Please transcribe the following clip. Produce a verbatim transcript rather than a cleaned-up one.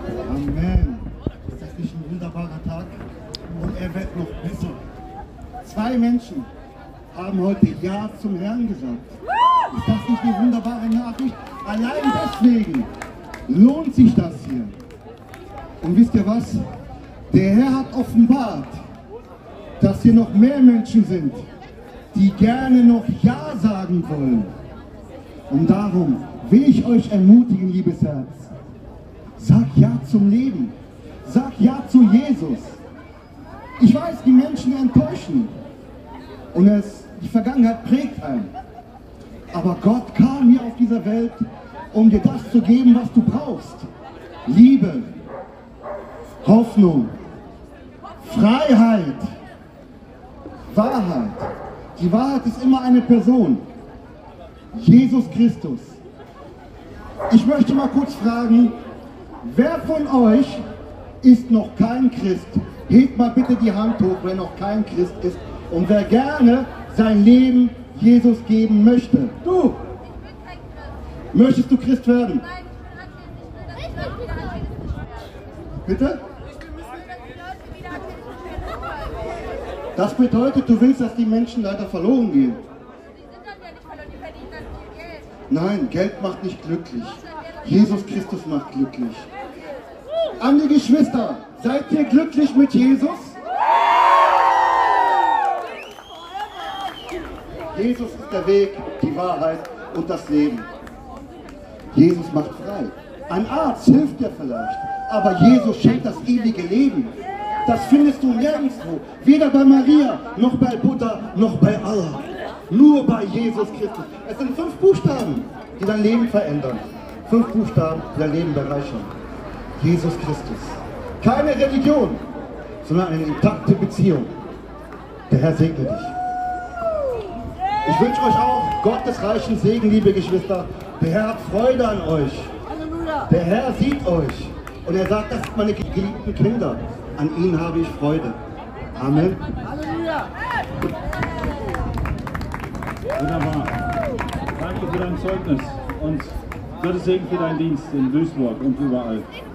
Amen. Ist das nicht ein wunderbarer Tag? Und er wird noch besser. Zwei Menschen haben heute Ja zum Herrn gesagt. Ist das nicht eine wunderbare Nachricht? Allein deswegen lohnt sich das hier. Und wisst ihr was? Der Herr hat offenbart, dass hier noch mehr Menschen sind, die gerne noch Ja sagen wollen. Und darum will ich euch ermutigen, liebes Herz. Sag Ja zum Leben. Sag Ja zu Jesus. Ich weiß, die Menschen enttäuschen. Und es, die Vergangenheit prägt einen. Aber Gott kam hier auf dieser Welt, um dir das zu geben, was du brauchst. Liebe, Hoffnung, Freiheit, Wahrheit. Die Wahrheit ist immer eine Person. Jesus Christus. Ich möchte mal kurz fragen, wer von euch ist noch kein Christ? Hebt mal bitte die Hand hoch, wer noch kein Christ ist und wer gerne sein Leben Jesus geben möchte. Du! Möchtest du Christ werden? Bitte? Das bedeutet, du willst, dass die Menschen leider verloren gehen. Nein, Geld macht nicht glücklich. Jesus Christus macht glücklich. An die Geschwister, seid ihr glücklich mit Jesus? Jesus ist der Weg, die Wahrheit und das Leben. Jesus macht frei. Ein Arzt hilft dir vielleicht, aber Jesus schenkt das ewige Leben. Das findest du nirgendwo, weder bei Maria, noch bei Buddha, noch bei Allah. Nur bei Jesus Christus. Es sind fünf Buchstaben, die dein Leben verändern. Fünf Buchstaben, die dein Leben bereichern. Jesus Christus. Keine Religion, sondern eine intakte Beziehung. Der Herr segne dich. Ich wünsche euch auch Gottes reichen Segen, liebe Geschwister. Der Herr hat Freude an euch. Der Herr sieht euch. Und er sagt, das sind meine geliebten Kinder. An ihnen habe ich Freude. Amen. Halleluja. Wunderbar. Danke für dein Zeugnis und Gottes Segen für deinen Dienst in Duisburg und überall.